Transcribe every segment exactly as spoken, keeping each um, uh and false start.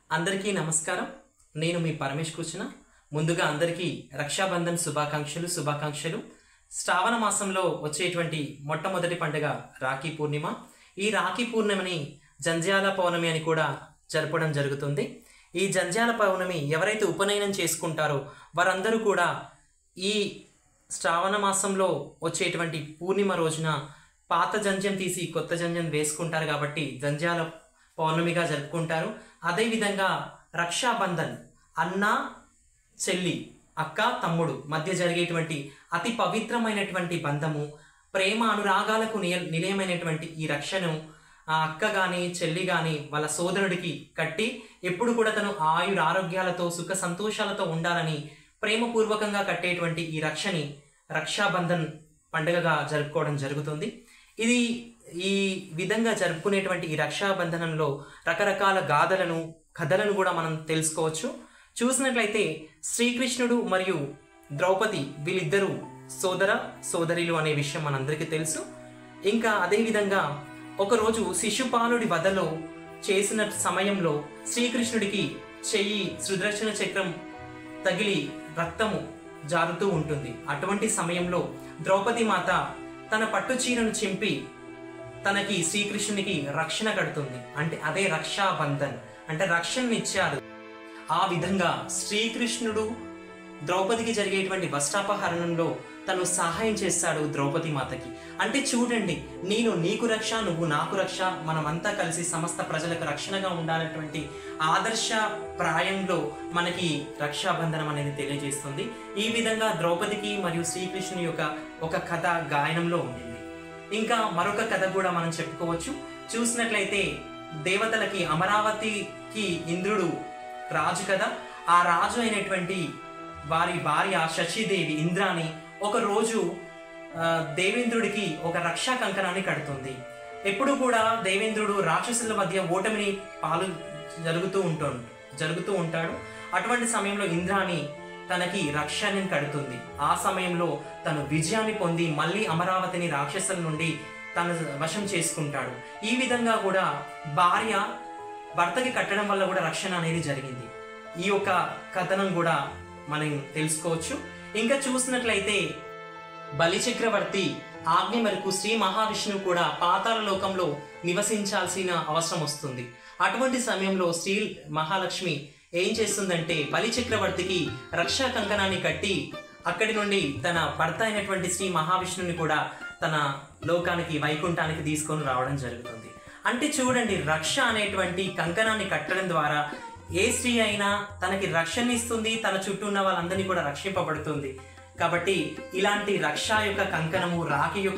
అందరికీ నమస్కారం. నేను మీ పరమేష్ కూర్చున. ముందుగా అందరికీ రక్షాబంధన్ శుభాకాంక్షలు శుభాకాంక్షలు శ్రావణ మాసంలో వచ్చేటువంటి మొట్టమొదటి పండుగ రాఖీ పూర్ణిమ. ఈ రాఖీ పూర్ణిమని జంధ్యాల పౌర్ణమి అని కూడా జరపడం జరుగుతుంది. ఈ జంధ్యాల పౌర్ణమి ఎవరైతే ఉపనయనం చేసుకుంటారో వారందరూ కూడా ఈ శ్రావణ మాసంలో వచ్చేటువంటి పూర్ణిమ రోజున పాత జంధ్యం తీసి కొత్త జంధ్యం వేసుకుంటారు కాబట్టి జంధ్యాల పౌర్ణమిగా జరుపుకుంటారు. అదేవిధంగా రక్షాబంధన్ అన్న చెల్లి అక్క తమ్ముడు మధ్య జరిగేటువంటి అతి పవిత్రమైనటువంటి బంధము, ప్రేమ అనురాగాలకు నియ నిలయమైనటువంటి ఈ రక్షను ఆ అక్క కానీ చెల్లి కానీ వాళ్ళ సోదరుడికి కట్టి ఎప్పుడు కూడా తను ఆయుర ఆరోగ్యాలతో సుఖ సంతోషాలతో ఉండాలని ప్రేమపూర్వకంగా కట్టేటువంటి ఈ రక్షని రక్షాబంధన్ పండుగగా జరుపుకోవడం జరుగుతుంది. ఇది ఈ విధంగా జరుపుకునేటువంటి ఈ రక్షాబంధనంలో రకరకాల గాథలను కథలను కూడా మనం తెలుసుకోవచ్చు. చూసినట్లయితే శ్రీకృష్ణుడు మరియు ద్రౌపది వీళ్ళిద్దరూ సోదర సోదరిలు అనే విషయం మనందరికీ తెలుసు. ఇంకా అదేవిధంగా ఒకరోజు శిశుపాలుడి వధలో చేసిన సమయంలో శ్రీకృష్ణుడికి చెయ్యి సుదర్శన చక్రం తగిలి రక్తము జారుతూ ఉంటుంది. అటువంటి సమయంలో ద్రౌపది మాత తన పట్టు చీరను చింపి తనకి శ్రీకృష్ణునికి రక్షణ కడుతుంది. అంటే అదే రక్షాబంధన్, అంటే రక్షణని ఇచ్చారు. ఆ విధంగా శ్రీకృష్ణుడు ద్రౌపదికి జరిగేటువంటి వస్త్రాపహరణంలో తను సహాయం చేస్తాడు ద్రౌపది మాతకి. అంటే చూడండి, నేను నీకు రక్ష, నువ్వు నాకు రక్ష, మనమంతా కలిసి సమస్త ప్రజలకు రక్షణగా ఉండాలన్నటువంటి ఆదర్శ ప్రాయంలో మనకి రక్షాబంధనం అనేది తెలియజేస్తుంది. ఈ విధంగా ద్రౌపదికి మరియు శ్రీకృష్ణుని యొక్క ఒక కథ గాయనంలో ఉండింది. ఇంకా మరొక కథ కూడా మనం చెప్పుకోవచ్చు. చూసినట్లయితే దేవతలకి అమరావతికి ఇంద్రుడు రాజు కదా, ఆ రాజు అయినటువంటి వారి భార్య శశిదేవి ఇంద్రాని ఒక రోజు దేవేంద్రుడికి ఒక రక్షా కంకణాన్ని కడుతుంది. ఎప్పుడు కూడా దేవేంద్రుడు రాక్షసుల మధ్య ఓటమిని పాలు జరుగుతూ ఉంటూ జరుగుతూ ఉంటాడు. అటువంటి సమయంలో ఇంద్రాని తనకి రక్షణని కడుతుంది. ఆ సమయంలో తను విజయాన్ని పొంది మళ్ళీ అమరావతిని రాక్షసుల నుండి తను వశం చేసుకుంటాడు. ఈ విధంగా కూడా భార్య భర్తకి కట్టడం వల్ల కూడా రక్షణ అనేది జరిగింది. ఈ యొక్క కథనం కూడా మనం తెలుసుకోవచ్చు. ఇంకా చూసినట్లయితే బలిచక్రవర్తి ఆజ్ఞ మేరకు శ్రీ మహావిష్ణువు కూడా పాతాళ లోకంలో నివసించాల్సిన అవసరం వస్తుంది. అటువంటి సమయంలో శ్రీ మహాలక్ష్మి ఏం చేస్తుందంటే బలిచక్రవర్తికి రక్షా కంకణాన్ని కట్టి అక్కడి నుండి తన భర్త అయినటువంటి శ్రీ మహావిష్ణువుని కూడా తన లోకానికి వైకుంఠానికి తీసుకొని రావడం జరుగుతుంది. అంటే చూడండి, రక్ష అనేటువంటి కంకణాన్ని కట్టడం ద్వారా ఏ స్త్రీ అయినా తనకి రక్షణ ఇస్తుంది, తన చుట్టూ ఉన్న వాళ్ళందరినీ కూడా రక్షింపబడుతుంది. కాబట్టి ఇలాంటి రక్ష యొక్క కంకణము, రాఖీ యొక్క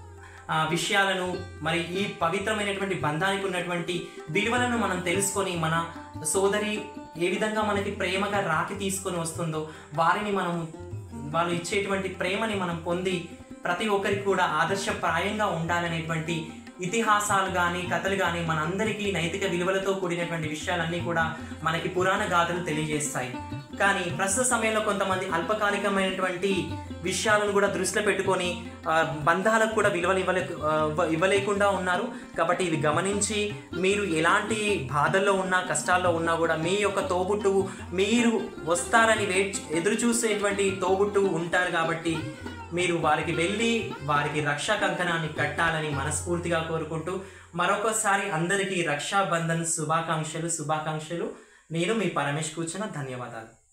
విషయాలను మరి ఈ పవిత్రమైనటువంటి బంధానికి ఉన్నటువంటి విలువలను మనం తెలుసుకొని మన సోదరి ఏ విధంగా మనకి ప్రేమగా రాఖీ తీసుకొని వస్తుందో వారిని మనం వాళ్ళు ఇచ్చేటువంటి ప్రేమని మనం పొంది ప్రతి ఒక్కరికి కూడా ఆదర్శప్రాయంగా ఉండాలనేటువంటి ఇతిహాసాలు కానీ కథలు కానీ మనందరికీ నైతిక విలువలతో కూడినటువంటి విషయాలన్నీ కూడా మనకి పురాణ గాథలు తెలియజేస్తాయి. కానీ ప్రస్తుత సమయంలో కొంతమంది అల్పకాలికమైనటువంటి విషయాలను కూడా దృష్టిలో పెట్టుకొని బంధాలకు కూడా విలువలు ఇవ్వలే ఇవ్వలేకుండా ఉన్నారు. కాబట్టి ఇది గమనించి మీరు ఎలాంటి బాధల్లో ఉన్నా కష్టాల్లో ఉన్నా కూడా మీ యొక్క తోబుట్టువు మీరు వస్తారని వెయిట్ ఎదురు చూసేటువంటి తోబుట్టువు ఉంటారు. కాబట్టి మీరు వారికి వెళ్ళి వారికి రక్షా కంకణాన్ని కట్టాలని మనస్ఫూర్తిగా కోరుకుంటూ మరొకసారి అందరికీ రక్షాబంధన్ శుభాకాంక్షలు శుభాకాంక్షలు నేను మీ పరమేష్ కూర్చున్న. ధన్యవాదాలు.